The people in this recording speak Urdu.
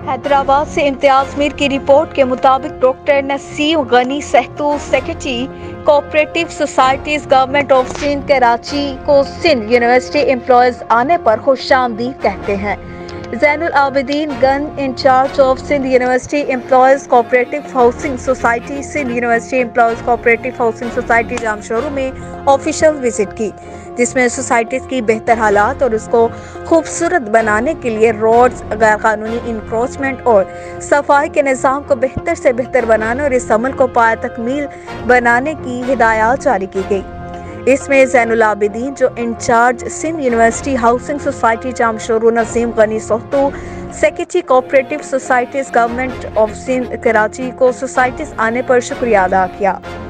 حیدرآباد سے امتیاز میر کی رپورٹ کے مطابق doctor Naseem Ghani Sahito secretary cooperative societies government of Sindh Karachi کو سندھ یونیورسٹی امپلائیز آنے پر خوش آمدید کہتے ہیں۔ زین العابدین گن incharge of Sindh university employees cooperative housing society Sindh university employees cooperative housing society Jamshoro میں آفیشیل وزٹ کی، جس میں سوسائٹیز کی بہتر حالات اور اس کو خوبصورت بنانے کے لیے روڈز، غیر قانونی انکروچمنٹ اور صفائی کے نظام کو بہتر سے بہتر بنانے اور اس عمل کو پایہ تکمیل بنانے کی ہدایات جاری کی گئی۔ اس میں زین العابدین جو incharge Sindh university housing society Jamshoro, Naseem Ghani Sahito secretary cooperative societies government of Sindh Karachi کو سوسائٹیز آنے پر شکریہ ادا کیا۔